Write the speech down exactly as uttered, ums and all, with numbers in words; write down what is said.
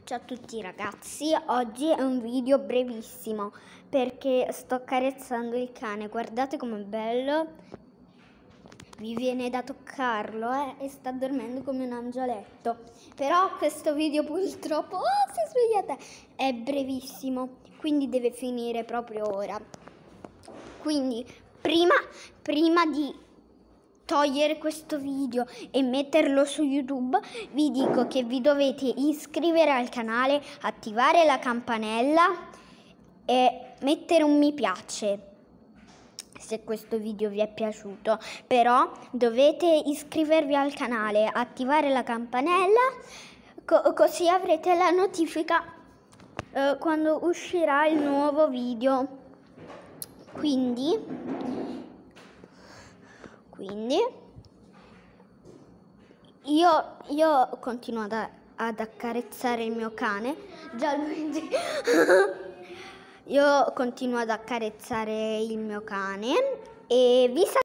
Ciao a tutti ragazzi, oggi è un video brevissimo perché sto accarezzando il cane, guardate com'è bello, vi viene da toccarlo eh? E sta dormendo come un angioletto, però questo video purtroppo, oh si è svegliata, è brevissimo, quindi deve finire proprio ora. Quindi prima, prima di togliere questo video e metterlo su YouTube, vi dico che vi dovete iscrivere al canale, attivare la campanella e mettere un mi piace se questo video vi è piaciuto. Però dovete iscrivervi al canale, attivare la campanella, co- così avrete la notifica eh, quando uscirà il nuovo video. Quindi Quindi io, io continuo ad, ad accarezzare il mio cane. Già Luigi. Io continuo ad accarezzare il mio cane e vi saluto.